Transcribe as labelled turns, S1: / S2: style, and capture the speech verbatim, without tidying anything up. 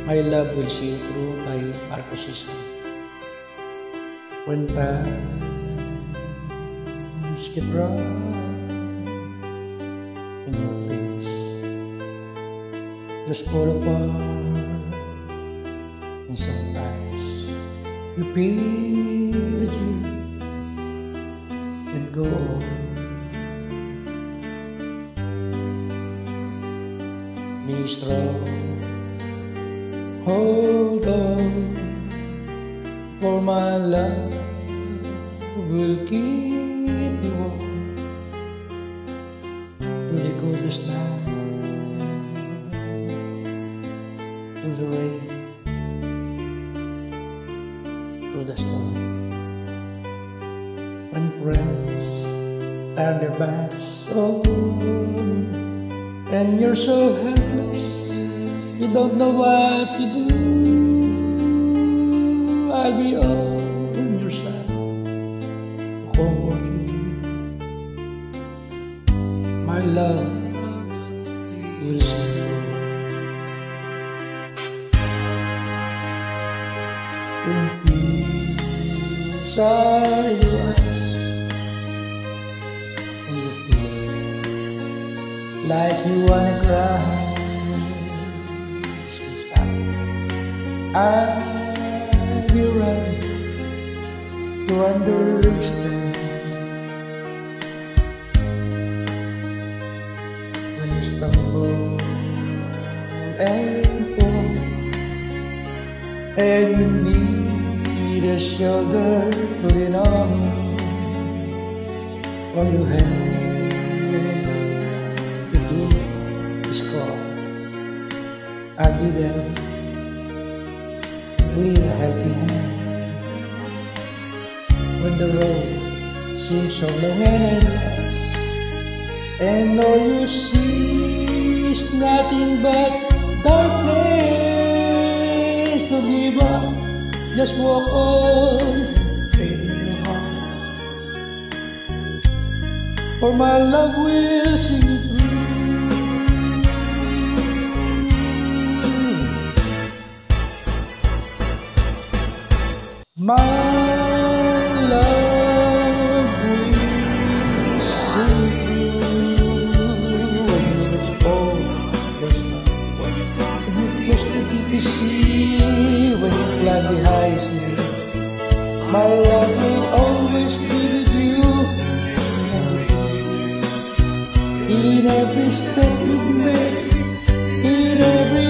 S1: My Love Will See You Through by Marco Sison. When times get rough and your things just fall apart, and sometimes you feel that you can't go on. Be strong, hold on, for my love will keep you warm through the coldest night, through the rain, through the storm. When friends turn their backs on you and you're so helpless, you don't know what to do, I'll be on your side to comfort you. My love will see you when tears are in your eyes and you feel like you wanna cry. I'll be right to understand when you stumble and fall and you need a shoulder to lean on. All you have to do is call. I'll be there with a helping hand when the road seems so long and endless, and all you see is nothing but darkness. Don't give up, just walk on, faith in your heart, for my love will see you through. My love will see you when you reach all this time. When you cross the deep sea, when you climb the highest hill, my love will always be with you. In every step you make, in every